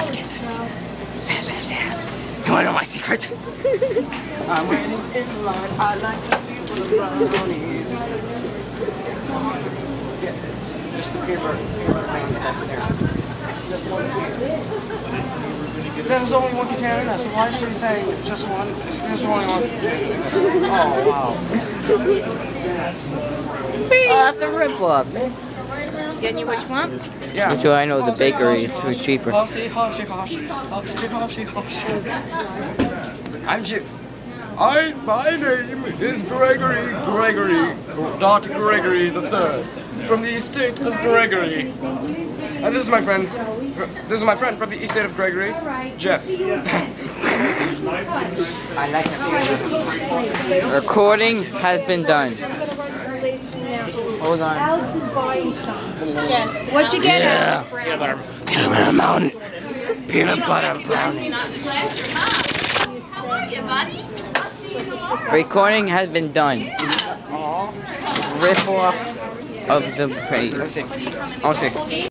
basket. Sam, Sam, Sam. You wanna know my secret? I'm waiting in line. I like to feel the brownies. Yeah, just the paper container. There's only one container, so why should he say just one? There's only one. Oh, wow. That's a rip-off, man. Getting you which one? Yeah. That's why I know the bakery is cheaper. Hoshi, hoshi, hoshi, hoshi, hoshi, hoshi. I'm Jim. My name is Gregory, Dr. Gregory III, from the estate of Gregory. And this is my friend. This is my friend from the estate of Gregory, Jeff. I like it. Recording has been done. Hold on. Yes. What'd you get? Yeah. Peanut butter mountain. Peanut butter brownie. How are you, buddy? I'll see you tomorrow. Recording has been done. Rip off of the page. Let's see.